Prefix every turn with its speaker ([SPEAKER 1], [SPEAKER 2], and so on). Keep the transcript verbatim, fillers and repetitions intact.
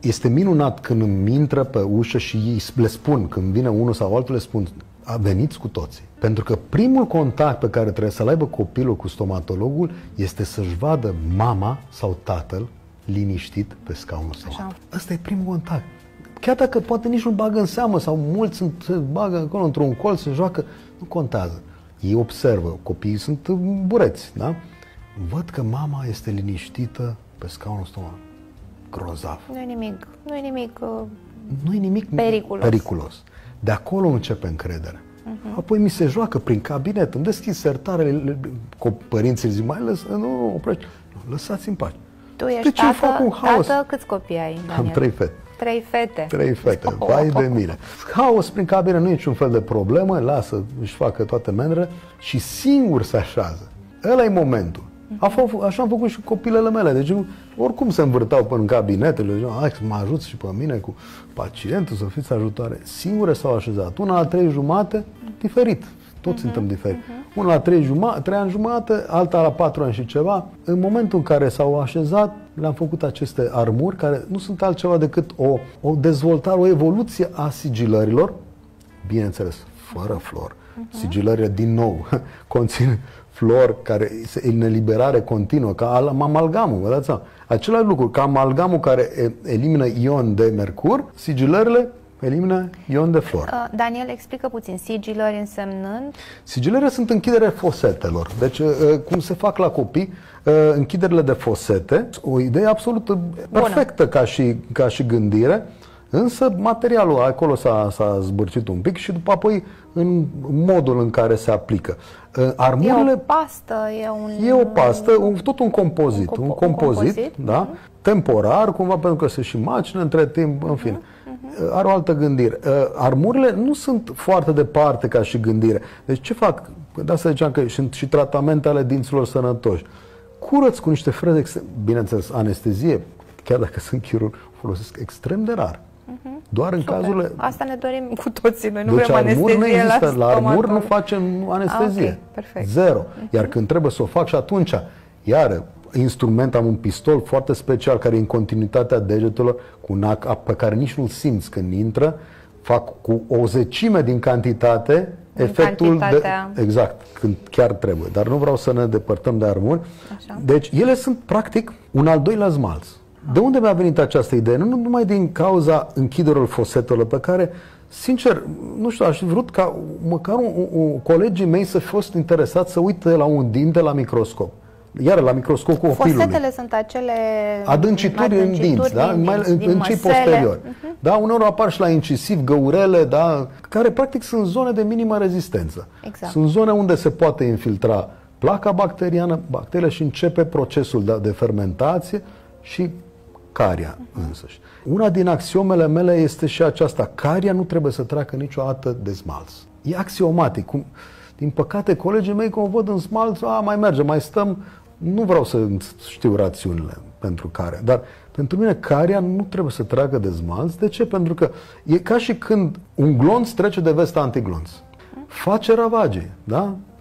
[SPEAKER 1] este minunat când îmi intră pe ușă și ei le spun, când vine unul sau altul, le spun, veniți cu toții. Pentru că primul contact pe care trebuie să-l aibă copilul cu stomatologul este să-și vadă mama sau tatăl liniștit pe scaunul stomatolog. Ăsta e primul contact. Chiar dacă poate nici nu bagă în seamă sau mulți sunt, se bagă acolo într-un colț, se joacă, nu contează. Ei observă, copiii sunt bureți, da? Văd că mama este liniștită pe scaunul stomatolog. Grozav.
[SPEAKER 2] Nu e nimic, nu e nimic, uh,
[SPEAKER 1] nu e nimic
[SPEAKER 2] periculos.
[SPEAKER 1] periculos. De acolo începe încrederea. Uh-huh. Apoi mi se joacă prin cabinet, îmi deschid sertarele, părinții zic, mai lăs, nu, oprește, lăsați în pace.
[SPEAKER 2] Tu ești
[SPEAKER 1] ce fac
[SPEAKER 2] tată,
[SPEAKER 1] un haos?
[SPEAKER 2] tată, câți copii ai, Daniel?
[SPEAKER 1] Am trei fete.
[SPEAKER 2] Trei fete?
[SPEAKER 1] Trei fete, vai de mine. Haos prin cabinet, nu e niciun fel de problemă, lasă, își facă toate menere și singur se așează. Ăla e momentul. Uh-huh. Așa am făcut și copilele mele, deci oricum se învârtau până în cabinetele, hai să mă ajuți și pe mine cu pacientul, să fiți ajutoare. Singure s-au așezat. Una la trei jumate, diferit. Toți uh-huh. suntem diferiți. Uh-huh. Una la trei, jumate, trei ani jumate, alta la patru ani și ceva. În momentul în care s-au așezat, le-am făcut aceste armuri, care nu sunt altceva decât o, o dezvoltare, o evoluție a sigilărilor, bineînțeles, fără flor. Uh-huh. Sigilările, din nou, conțin flori care în eliberare continuă, ca amalgamul, vă dați seama. Același lucru, ca amalgamul care elimină ion de mercur, sigilările elimină ion de flor.
[SPEAKER 2] Uh, Daniel, explică puțin, sigilări însemnând?
[SPEAKER 1] Sigilările sunt închiderea fosetelor. Deci, uh, cum se fac la copii, uh, închiderile de fosete, o idee absolut perfectă ca și, ca și gândire, însă materialul acolo s-a, s-a zbârcit un pic și după apoi în modul în care se aplică. Armurile,
[SPEAKER 2] e o pastă, e un...
[SPEAKER 1] E o pastă, un, tot un compozit, un,
[SPEAKER 2] un,
[SPEAKER 1] un compozit, un compozit da?
[SPEAKER 2] Uh-huh.
[SPEAKER 1] Temporar, cumva, pentru că se și macină între timp, în fine. Uh-huh. Are o altă gândire. Armurile nu sunt foarte departe ca și gândire. Deci ce fac? De asta ziceam că sunt și tratamente ale dinților sănătoși. Curăț cu niște freze, bineînțeles, anestezie, chiar dacă sunt chirurg, folosesc extrem de rar. Uh-huh. Doar în
[SPEAKER 2] Super.
[SPEAKER 1] cazurile...
[SPEAKER 2] Asta ne dorim cu toții, noi nu
[SPEAKER 1] deci
[SPEAKER 2] vrem anestezie
[SPEAKER 1] nu există,
[SPEAKER 2] la
[SPEAKER 1] la armuri nu facem anestezie.
[SPEAKER 2] Ah, okay. Perfect.
[SPEAKER 1] Zero. Uh-huh. Iar când trebuie să o fac și atunci, iar instrument, am un pistol foarte special care e în continuitatea degetelor, cu un ac pe care nici nu-l simți când intră, fac cu o zecime din cantitate
[SPEAKER 2] în
[SPEAKER 1] efectul de, exact, când chiar trebuie. Dar nu vreau să ne depărtăm de armuri.
[SPEAKER 2] Așa.
[SPEAKER 1] Deci ele sunt practic un al doilea smalț. De unde mi-a venit această idee? Nu numai din cauza închiderilor fosetelor, pe care, sincer, nu știu, aș fi vrut ca măcar un, un, colegii mei să fi fost interesați să uite la un dinte la microscop. Iar la microscopul copilului.
[SPEAKER 2] Fosetele sunt acele
[SPEAKER 1] adâncituri, adâncituri în dinți, da?
[SPEAKER 2] Din
[SPEAKER 1] Mai,
[SPEAKER 2] dinți,
[SPEAKER 1] în,
[SPEAKER 2] din
[SPEAKER 1] în cei posteriori. Uh-huh. Da? Uneori apar și la incisiv găurele, da? Care practic sunt zone de minimă rezistență.
[SPEAKER 2] Exact.
[SPEAKER 1] Sunt zone unde se poate infiltra placa bacteriană, bacteria și începe procesul de, de fermentație și caria uh-huh. însăși. Una din axiomele mele este și aceasta. Caria nu trebuie să treacă niciodată de smalț. E axiomatic. Cum, din păcate, colegii mei, când o văd în smalț, a, mai merge, mai stăm. Nu vreau să știu rațiunile pentru caria, dar pentru mine caria nu trebuie să treacă de smalț. De ce? Pentru că e ca și când un glonț trece de vesta antiglonț. Face ravagii, da?